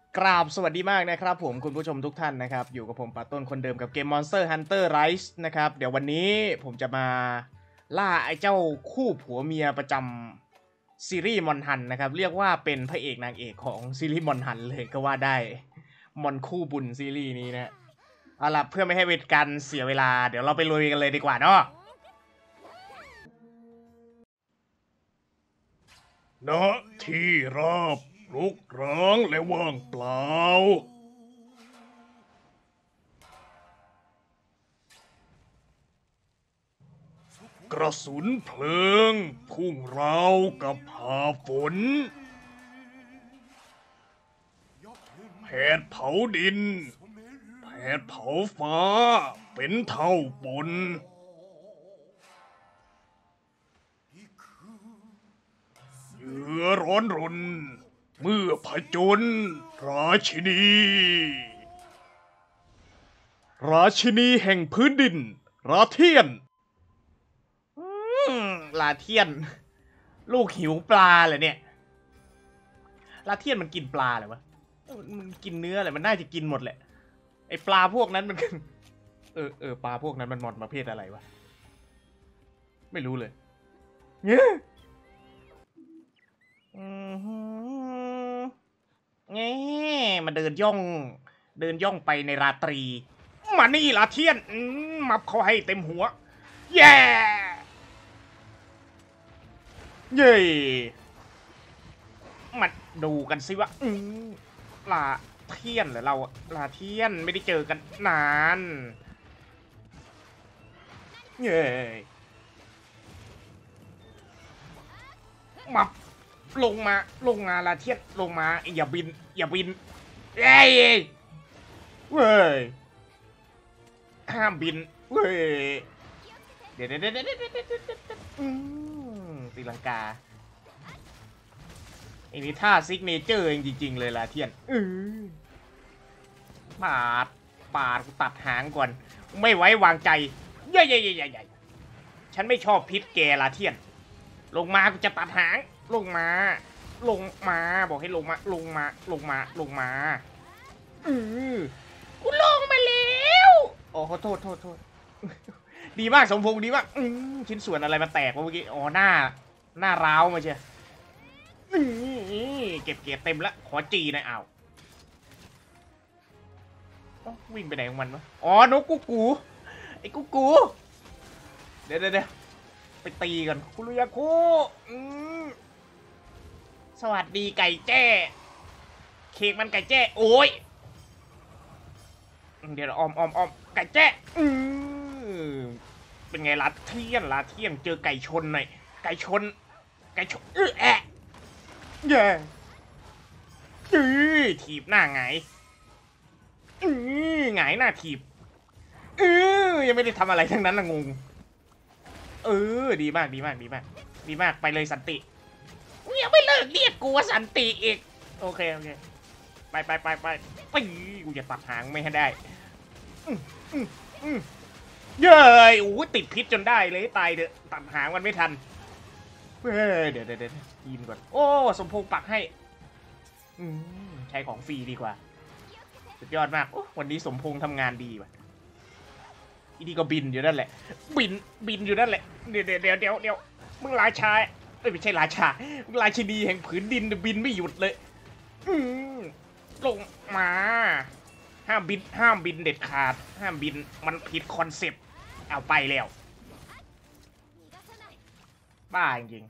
กราบสวัสดีมากนะครับผมคุณผู้ชมทุกท่านนะครับอยู่กับผมปาต้นคนเดิมกับเกม Monster Hunter Rise นะครับเดี๋ยววันนี้ผมจะมาล่าไอ้เจ้าคู่ผัวเมียประจำซีรีส์มอนฮันนะครับเรียกว่าเป็นพระเอกนางเอกของซีรีส์มอนฮันเลยก็ว่าได้มอนคู่บุญซีรีส์นี้นะเอาล่ะเพื่อไม่ให้เป็นการเสียเวลาเดี๋ยวเราไปลุยกันเลยดีกว่าเนาะณที่ราบรุกร้างและว่างเปล่ากระสุนเพลิงพุ่งราวกับหาฝนแผดเผาดินแผดเผาฟ้าเป็นเท่าปนเหยื่อร้อนรนเมื่อผจญราชินีแห่งพื้นดินราเทียนลาเทียนลูกหิวปลาเหรอเนี่ยลาเทียนมันกินปลาเหรอวะมันกินเนื้ออะไรมันน่าจะกินหมดแหละไอปลาพวกนั้นมันปลาพวกนั้นมันมอนประเภทอะไรวะไม่รู้เลยเนี่ยมาเดินย่องไปในราตรีมานี่ลาเทียนมับเขาให้เต็มหัวแย่เย่มาดูกันสิว่าลาเทียนเหรอเราลาเทียนไม่ได้เจอกันนานเย่มาลงมาลาเทียนลงมาอย่าบินเอ้ยเว้ยห้ามบินเว้ยเดี๋ยวตีลังกาไอ้นี่ท่าซิกเนเจอร์จริงๆเลยลาเทียนปาดกูตัดหางก่อนไม่ไว้วางใจใหญ่ฉันไม่ชอบพิษแกลาเทียนลงมากูจะตัดหางลงมาบอกให้ลงมากูลงมาแล้วโอ้โทษดีมากสมพงษ์ดีมากชิ้นส่วนอะไรมาแตกวะเมื่อกี้อ๋อหน้าร้าวมาเชียเก็บเต็มแล้วขอจีหน่อยอ้าววิ่งไปไหนของมันวะอ๋อนกกุ๊กกูไอ้กุ๊กกูเดี๋ยวไปตีกันคุรุยาคุสวัสดีไก่แจ้เค้กมันไก่แจ้โอ้ยเดี๋ยวออมไก่แจ้เป็นไงลาเทียนเจอไก่ชนหน่อยไก่ชนแอะเย่ถีบหน้าไงหงายหน้าถีบยังไม่ได้ทำอะไรทั้งนั้นละงงดีมากไปเลยสันติยังไม่เลิกเรียกกูว่าสันติอีกโอเคไปกูจะตัดหางไม่ให้ได้เย้ยโอ้ติดพิษจนได้เลยตายเถอะตัดหางมันไม่ทันเดี๋ยวยินก่อนโอ้สมพงษ์ปักให้ใช้ของฟรีดีกว่าสุดยอดมากวันนี้สมพงษ์ทำงานดีว่ะอีดีก็บินอยู่นั่นแหละบินอยู่นั่นแหละเดี๋ยวมึงราชาไม่ใช่ราชามึงราชินีแห่งผืนดินบินไม่หยุดเลยลงมาห้ามบินเด็ดขาดห้ามบินมันผิดคอนเซ็ปต์เอาไปแล้วบ้าจริง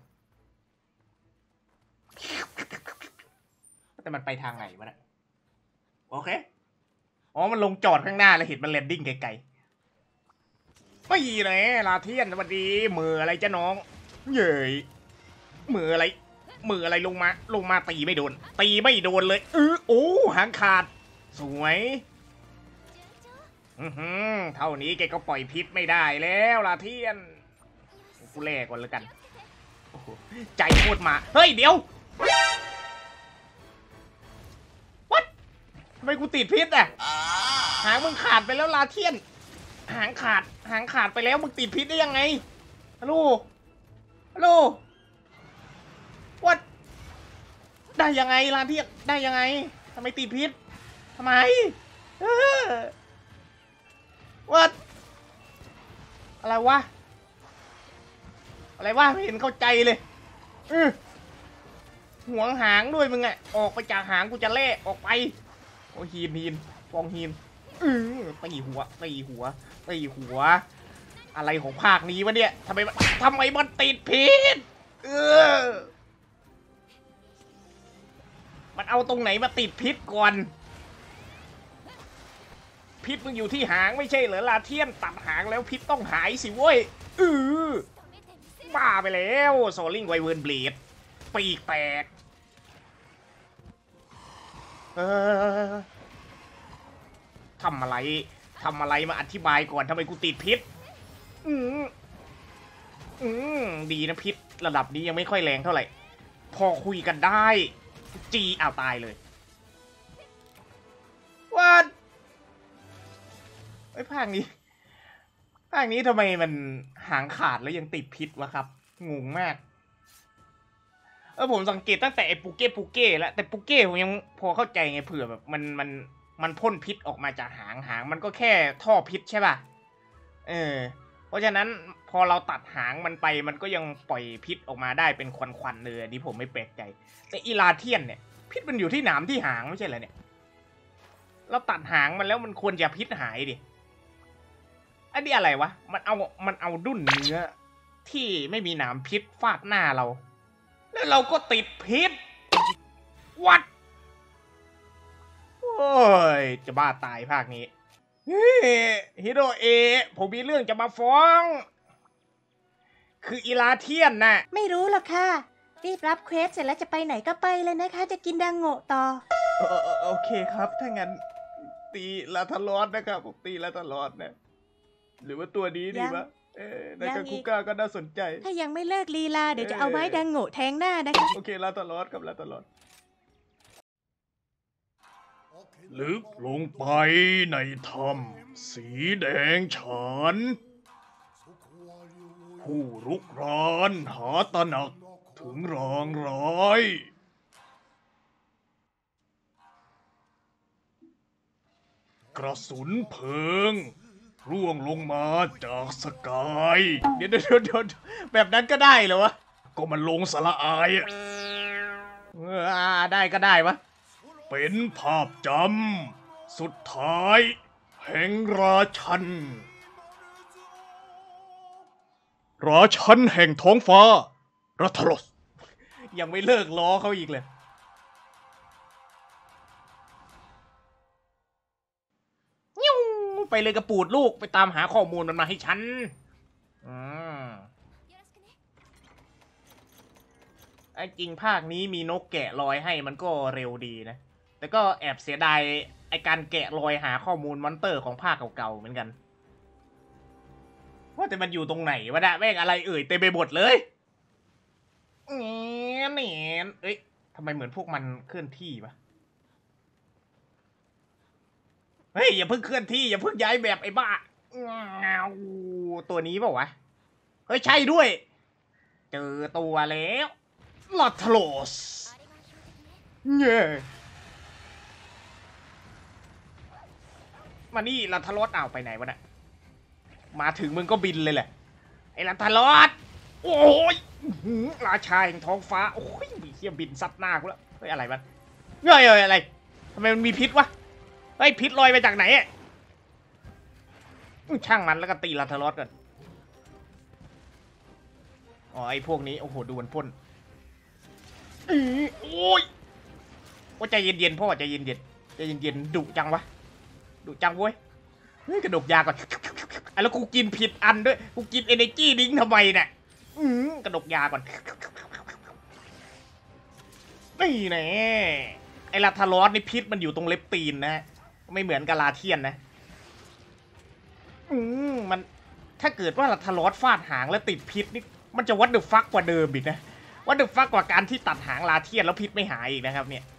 แต่มันไปทางไหนวะเนี่ยโอเคอ๋อมันลงจอดข้างหน้าแล้วเห็นมันแลนดิ้งไกลๆไม่เลยลาเทียนสวัสดีมืออะไรจ้ะน้องเย้ยมืออะไรลงมาตีไม่โดนเลยโอ้หางขาดสวยเท่านี้แกก็ปล่อยพิษไม่ได้แล้วลาเทียนกูแลกก่อนแล้วกันใจโคตรมาเฮ้ยเดี๋ยววัดทำไมกูติดพิษอ่ะหางมึงขาดไปแล้วลาเทียนหางขาดไปแล้วมึงติดพิษได้ยังไงฮัลโหลวัดได้ยังไงลาเทียนได้ยังไงฮำไมติดพิษทำไมวัดอะไรวะอะไรวะไม่เห็นเข้าใจเลยห่วงหางด้วยมึงอะออกไปจากหางกูจะเล่ออกไปโอ้ฮีนฟองฮีนตีหัวอะไรของภาคนี้วะเนี่ยทำไมมันติดพิษมันเอาตรงไหนมาติดพิษก่อนพิษมึงอยู่ที่หางไม่ใช่เหรอลาเทียนตัดหางแล้วพิษต้องหายสิเว้ยบ้าไปแล้วโซลิงไวเวิร์นเบลดปีกแตกทำอะไรมาอธิบายก่อนทำไมกูติดพิษดีนะพิษระดับนี้ยังไม่ค่อยแรงเท่าไหร่พอคุยกันได้จีเอาตายเลยวัดไอ้ภาคนี้ทำไมมันหางขาดแล้วยังติดพิษวะครับงงมากผมสังเกตตั้งแต่ไอ้ปูเก้แล้วแต่ปูเก้ผมยังพอเข้าใจไงเผื่อแบบมันพ่นพิษออกมาจากหางมันก็แค่ท่อพิษใช่ป่ะเพราะฉะนั้นพอเราตัดหางมันไปมันก็ยังปล่อยพิษออกมาได้เป็นควันๆเลยอันนี้ผมไม่แปลกใจแต่อีลาเทียนเนี่ยพิษมันอยู่ที่หนามที่หางไม่ใช่เหรอเนี่ยเราตัดหางมันแล้วมันควรจะพิษหายดิอันนี้อะไรวะมันเอาดุ้นเนื้อที่ไม่มีหนามพิษฟาดหน้าเราแล้วเราก็ติดพิษวัดโอ้ยจะบ้าตายภาคนี้ฮิโรเอะผมมีเรื่องจะมาฟ้องคืออีลาเทียนน่ะไม่รู้หรอกค่ะรีบรับเควสเสร็จแล้วจะไปไหนก็ไปเลยนะคะจะกินดังโง่ต่อโอเคครับถ้างั้นตีลาทารอดนะครับผมตีลาทารอดนะหรือว่าตัวนี้ดีปะในกาคุก้าก็น่าสนใจถ้ายังไม่เลิกลีลาเดี๋ยวจะเอาไม้ดังโง่แทงหน้านะคะโอเคลาทารอดกับลาทารอดลึกลงไปในถ้ำสีแดงฉานผู้รุกรานหาตระหนักถึงรางร้ายกระสุนเพลิงร่วงลงมาจากสกายเดี๋ยวแบบนั้นก็ได้เหรอวะก็มันลงสละอายได้ก็ได้วะเป็นภาพจำสุดท้ายแห่งราชันแห่งท้องฟ้ารัทรสยังไม่เลิกล้อเขาอีกเลยไปเลยกระปูดลูกไปตามหาข้อมูลมันมาให้ฉันไอ้จริงภาคนี้มีนกแกะรอยให้มันก็เร็วดีนะแต่ก็แอบเสียดายไอ้การแกะรอยหาข้อมูลมอนเตอร์ของภาคเก่าๆเหมือนกันว่าแต่มันอยู่ตรงไหนวะเนี่ยแม่งอะไรเอ่ยเต็มไปหมดเลยเอ้ยทำไมเหมือนพวกมันเคลื่อนที่ปะเฮ้ยอย่าเพิ่งเคลื่อนที่อย่าเพิ่งย้ายแบบไอ้บ้าตัวนี้เปล่าวะเฮ้ยใช่ด้วยเจอตัวแล้วลาทโลสมานี่ลาทารอดเอาไปไหนวะเนี่ยมาถึงมึงก็บินเลยแหละไอ้ลาทารอดโอ้ยราชาแห่งท้องฟ้าโอ้ยมีเหี้ยบินซัดหน้ากูแล้วเฮ้ยอะไรมันเฮ้ยอะไรทำไมมันมีพิษวะเฮ้ยพิษลอยไปจากไหนอ่ะช่างมันแล้วก็ตีลาทารอดกันอ๋อไอ้พวกนี้โอ้โหดูมันพ่นโอ้ยว่าใจเย็นๆพ่อใจเย็นดุจังวะดุจังเว้ยเฮ้ยกระดกยาก่อนแล้วกูกินผิดอันด้วยกูกินเอเนจีดิ้งทำไมเนี่ยกระดกยาก่อนนี่แน่ไอลาทารอสนี่พิษมันอยู่ตรงเล็บตีนนะไม่เหมือนกับลาเทียนนะมันถ้าเกิดว่าลาทารอสฟาดหางแล้วติดพิษนี่มันจะวัดเดอะฟักกว่าเดิมอีกนะวัดเดอะฟักกว่าการที่ตัดหางลาเทียนแล้วพิษไม่หายอีกนะครับเนี่ย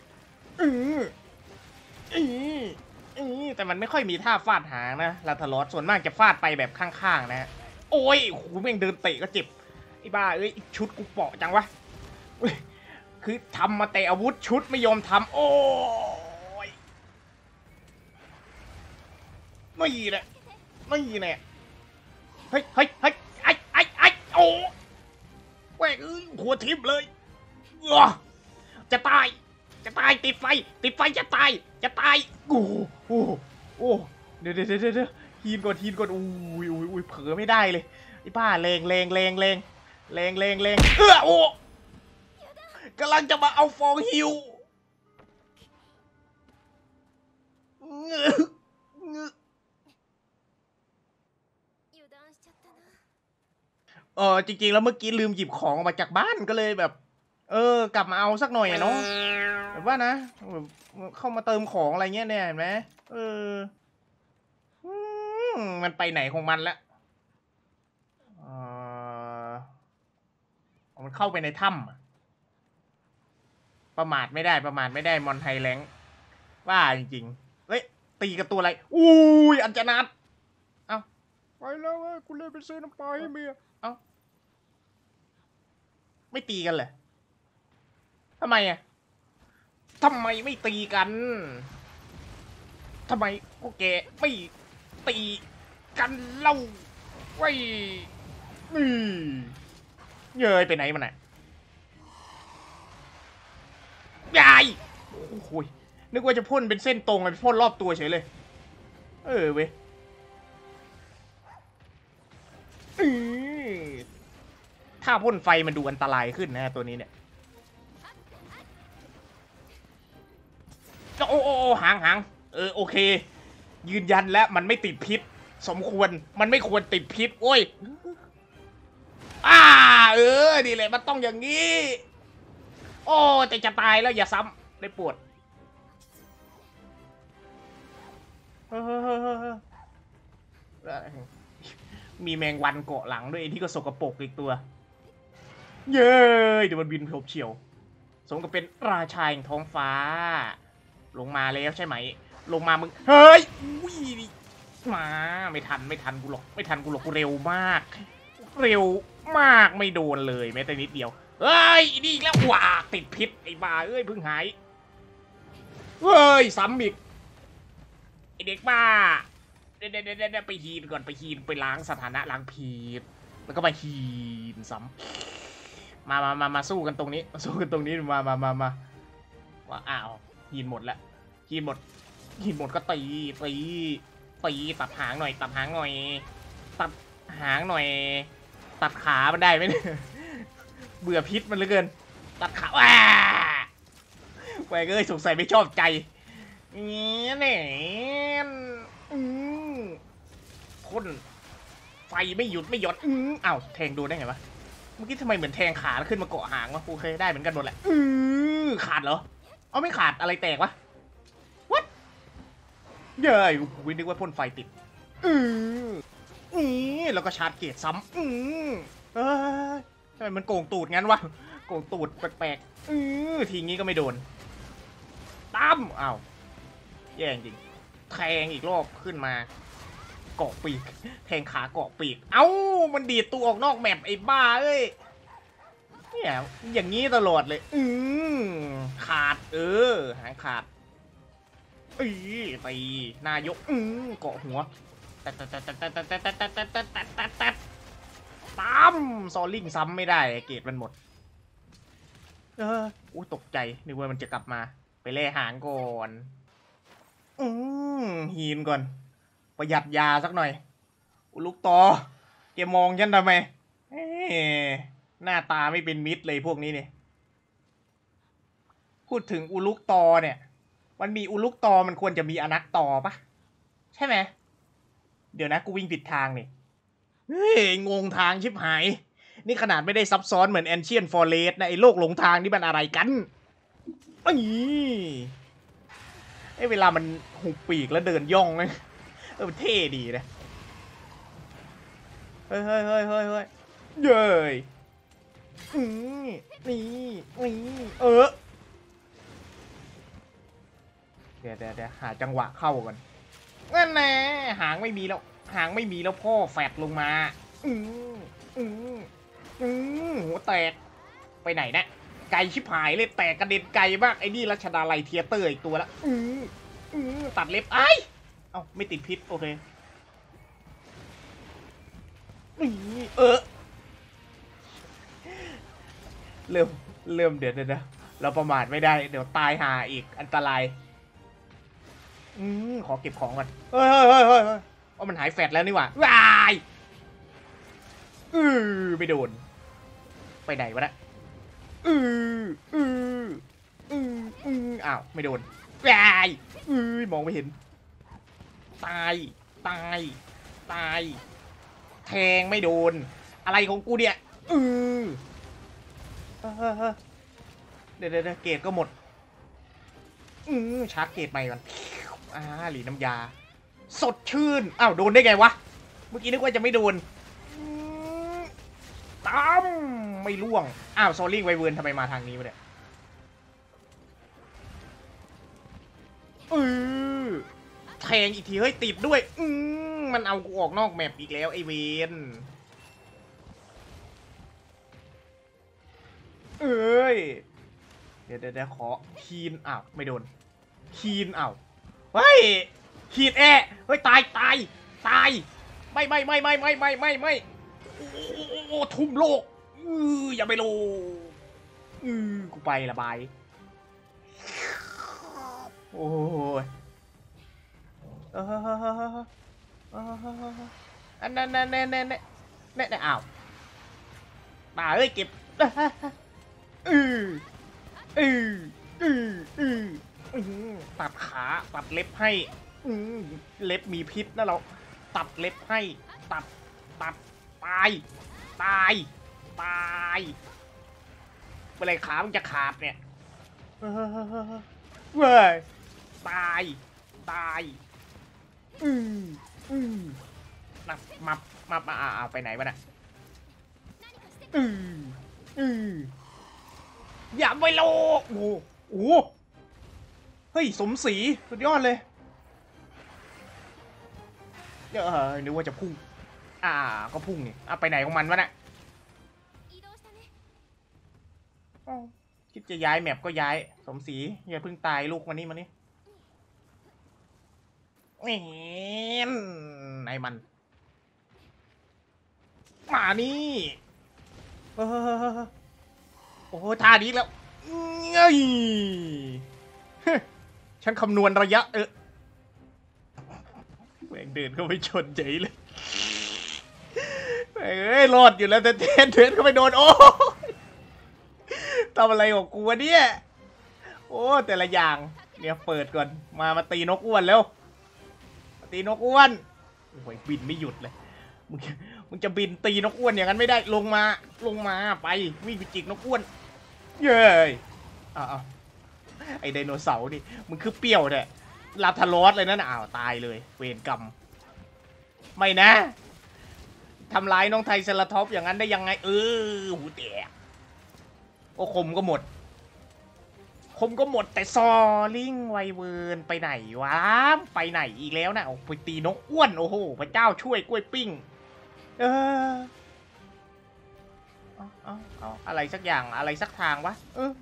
แต่มันไม่ค่อยมีท่าฟาดหางนะลาทารอสส่วนมากจะฟาดไปแบบข้างๆนะโอ้ยโหแม่งเดินเตะก็เจ็บไอ้บ้าเอ้ยชุดกูเปาะจังวะคือทำมาแต่อาวุธชุดไม่ยอมทำโอ้ไม่แหละไม่แหละเฮ้ยไอ้โอ้แหวกหัวทิ่มเลยจะตายติดไฟจะตายโอ้เดี๋ยวฮีนก่อนอุ้ยเผลอไม่ได้เลยไอ้บ้าแรงโอ้กำลังจะมาเอาฟองฮิวจริงๆแล้วเมื่อกี้ลืมหยิบของออกมาจากบ้านก็เลยแบบกลับมาเอาสักหน่อยเนาะแบบว่านะเข้ามาเติมของอะไรเงี้ยเนี่ยเห็นไหมมันไปไหนของมันละมันเข้าไปในถ้ำประมาทไม่ได้มอนไฮแลงว่าจริงๆเฮ้ยตีกับตัวอะไรอุ้ยอัญชนาตเอ้าไปแล้วเว้ยกูเลยไปซื้อน้ำปลาให้เมียเอ้าไม่ตีกันเลยทำไมไม่ตีกันทำไมพวกแกไม่ตีกันเล่าไว้เย้ยไปไหนมันน่ะยายโอ้ยนึกว่าจะพ่นเป็นเส้นตรงเลยพ่นรอบตัวเฉยเลยเว้ยถ้าพ่นไฟมันดูอันตรายขึ้นนะตัวนี้เนี่ยโอ้หางโอเคยืนยันแล้วมันไม่ติดพิษสมควรมันไม่ควรติดพิษโอ้ยนี่แหละมันต้องอย่างนี้โอ้แต่จะตายแล้วอย่าซ้ำได้ปวดมีแมงวันเกาะหลังด้วยที่ก็สกปรกอีกตัวเย้ยเดี๋ยวมันบินพบเฉียวสมกับเป็นราชาแห่งท้องฟ้าลงมาแล้วใช่ไหมลงมามึงเฮ้ยอุ้ยมาไม่ทันกูหรอกกูเร็วมากไม่โดนเลยแม้แต่นิดเดียวเฮ้ยนี่แล้วว้าติดพิษไอ้บ้าเพิ่งหายเฮ้ยซ้ำอีกไอ้เด็กบ้าเดี๋ยวไปฮีนก่อนไปล้างสถานะล้างพิษแล้วก็มาฮีนซ้ำมาสู้กันตรงนี้มาว่าอ้าวฮีนหมดแล้วฮีนหมดก็ตีตัดหางหน่อยตัดหางหน่อยตัดขามันได้ไหมเนี่ยเบื่อพิษมันเหลือเกินตัดขาแหวกสงสัยไม่ชอบใจเนี่ยพ่นไฟไม่หยุดอ้าวแทงโดนได้ไงวะเมื่อกี้ทำไมเหมือนแทงขาแล้วขึ้นมาเกาะหางวะโอเคได้เหมือนกันหมดแหละขาดเหรอเอาไม่ขาดอะไรแตกวะวัดเย้ยกูนึกว่าพ่นไฟติดแล้วก็ชาร์จเกตซ้ำทำไมมันโกงตูดงั้นวะโกงตูดแปลกๆทีงี้ก็ไม่โดนตั้มอ้าวแย่จริงแทงอีกรอบขึ้นมาเกาะปีกแทงขาเกาะปีกเอ้ามันดีดตัวออกนอกแมปไอ้บ้าเนี่ยอย่างนี้ตลอดเลยขาดหางขาดตีนายกเกาะหัวตั้มซอลลิงซ้ำไม่ได้เกตมันหมดตกใจนึกว่ามันจะกลับมาไปเล่หางก่อนฮีนก่อนประหยัดยาสักหน่อยลูกต่อแกมองฉันทำไมหน้าตาไม่เป็นมิตรเลยพวกนี้เนี่ยพูดถึงอุลุกตอเนี่ยมันมีอุลุกตอมันควรจะมีอนักตอปะใช่ไหมเดี๋ยวนะกูวิ่งผิดทางนี่งงทางชิบหายนี่ขนาดไม่ได้ซับซ้อนเหมือน Ancient Forest นะไอ้โลกหลงทางนี่มันอะไรกันเวลามันหุบปีกแล้วเดินย่องเลยมันเท่ดีนะเฮ้ยเย้ยนี่เดี๋ยวหาจังหวะเข้าก่อนนั่นแน่หางไม่มีแล้วพ่อแฟดลงมาหัวแตกไปไหนนะไกลชิบหายเลยแตกกระเด็นไกลมากไอ้นี่รัชดาลัยเทียเตอร์อีกตัวละตัดเล็บเอ้าไม่ติดพิษโอเคนี่เริ่มเดี๋ยวนะเราประมาทไม่ได้เดี๋ยวตายหาอีกอันตรายขอเก็บของก่อนเฮ้ยเอามันหายแฟดแล้วนี่หว่าวายไม่โดนไปไหนวะนะอ้าวไม่โดนวายมองไม่เห็นตายแทงไม่โดนอะไรของกูเนี่ยเดี๋ยวเกรดก็หมดชาร์จเกรดใหม่ก่อนหลีน้ำยาสดชื่นอ้าวโดนได้ไงวะเมื่อกี้นึกว่าจะไม่โดนตั้มไม่ล่วงอ้าวโซลิ่งไวเวิร์นทำไมมาทางนี้วะเนี่ยแทงอีกทีเฮ้ยติดด้วยมันเอากูออกนอกแมปอีกแล้วไอเวนเดี๋ยวขอคีนอ้าวไม่โดนคีนอ้าวเฮ้ยคีนเฮ้ยตายไม่โอ้ทุ่มโลกอย่าไปโลกูไประบายโอ้ยอันนั้นแน่อ้าวป่าเอ้ยเก็บตัดขาตัดเล็บให้เล็บมีพิษนะเราตัดเล็บให้ตัดตายเมื่อไรขามันจะขาดเนี่ยเว้ยตายมาไปไหนวะน่ะอย่าไปโลกโอ้เฮ้ยสมศรีสุดยอดเลยนึกว่าจะพุ่งก็พุ่งนี่ไปไหนของมันวะน่ะคิดจะย้ายแมปก็ย้ายสมศรีอย่าเพิ่งตายลูกมานี่ไอ้มันมานี่โอ้โหท่านี้แล้วฉันคำนวณระยะแม่งเดินเข้าไปชนใจเลยรอดอยู่แล้วแต่เดินเข้าไปโดนโอ้ทำอะไรของกูวะเนี่ยโอ้แต่ละอย่างเนี่ยเปิดก่อนมาตีนกอ้วนแล้วตีนกอ้วนโอ้ยบินไม่หยุดเลยมึงจะบินตีนกอ้วนอย่างนั้นไม่ได้ลงมาไปวิ่งไปจิกนกอ้วนเย้ยไอไดโนเสาร์นี่มึงคือเปี่ยวเนี่ยลาทารอสเลยนั่นอ้าวตายเลยเวรกรรมไม่นะทำร้ายน้องไทเซราท็อปอย่างนั้นได้ยังไงหูแตกโอ้คมก็หมดแต่ซอลิงไวเวิร์นไปไหนวะไปไหนอีกแล้วนะไปตีนกอ้วนโอ้โหพระเจ้าช่วยกล้วยปิ้งเอาอะไรสักอย่างอะไรสักทางวะ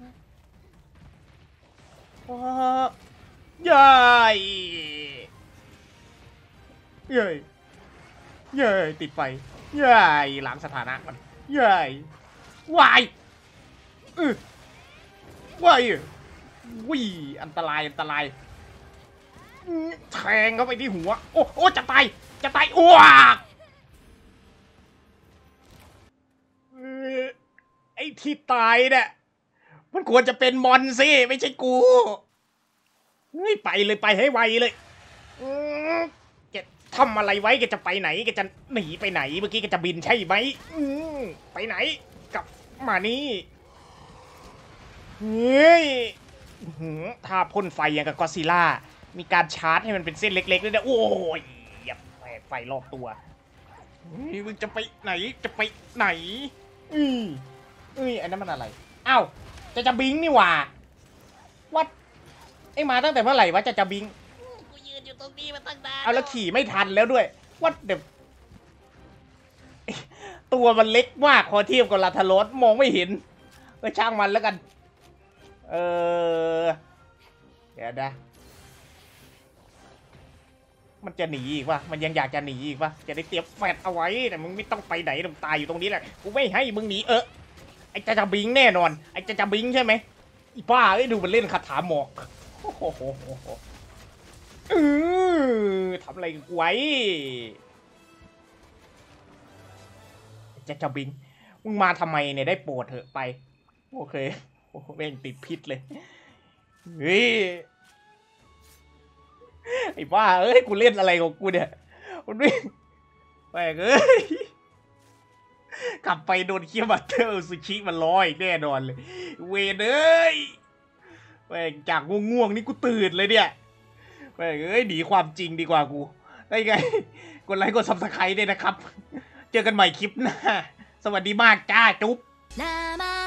เย้ยติดไฟเย้ยล้างสถานะมันเย้ยวายอันตรายแทงเข้าไปที่หัวโอ้จะตายอ้วกไอ้ที่ตายเนี่ยมันควรจะเป็นมอนสิไม่ใช่กูไปเลยไปให้ไวเลยแกทำอะไรไว้แกจะไปไหนแกจะหนีไปไหนเมื่อกี้แกจะบินใช่ไหมไปไหนกลับมานี่เฮ้ยถ้าพ่นไฟอย่างกับก็อดซิลล่ามีการชาร์จให้มันเป็นเส้นเล็กๆด้วยนะโอ้ยอย่าไฟรอบตัวมึงจะไปไหนอันนั้นมันอะไรอ้าวจะบิงนี่หว่าวัดไอ้มาตั้งแต่เมื่อไหร่วะจะบิงกูยืนอยู่ตรงนี้มาตั้งนานเอาแล้วขี่ไม่ทันแล้วด้วยวัดเดี๋ยวตัวมันเล็กมากพอเทียบกับลาทารอสมองไม่เห็นช่างมันแล้วกันเดี๋ยวนะมันจะหนีอีกวะมันยังอยากจะหนีอีกวะจะได้เตรียมแฟดเอาไว้แต่มึงไม่ต้องไปไหนมึงตายอยู่ตรงนี้แหละกูไม่ให้มึงหนีไอ้จะบิงแน่นอนไอ้จะบิงใช่ไหมอีป้าเอ้ยดูมันเล่นคาถาหมอกโอ้โหทำอะไรกับกูไว้จะบิงมึงมาทำไมเนี่ยได้โปรดเถอะไปโอเคโอ้แม่งติดพิษเลยเฮ้ยไอ้บ้าเอ้ยกูเล่นอะไรของกูเนี่ยมันไม่แม่งเอ้ยกลับไปโดนเคียบัตเตอร์ซูชิมันร้อยแน่นอนเลยเวนเอ้ยแม่งจากง่วงๆนี่กูตื่นเลยเนี่ยแม่งเอ้ยหนีความจริงดีกว่ากูได้ไงกดไลค์กดซับสไครต์ด้วยนะครับเจอกันใหม่คลิปหน้าสวัสดีมากจ้าจุ๊บ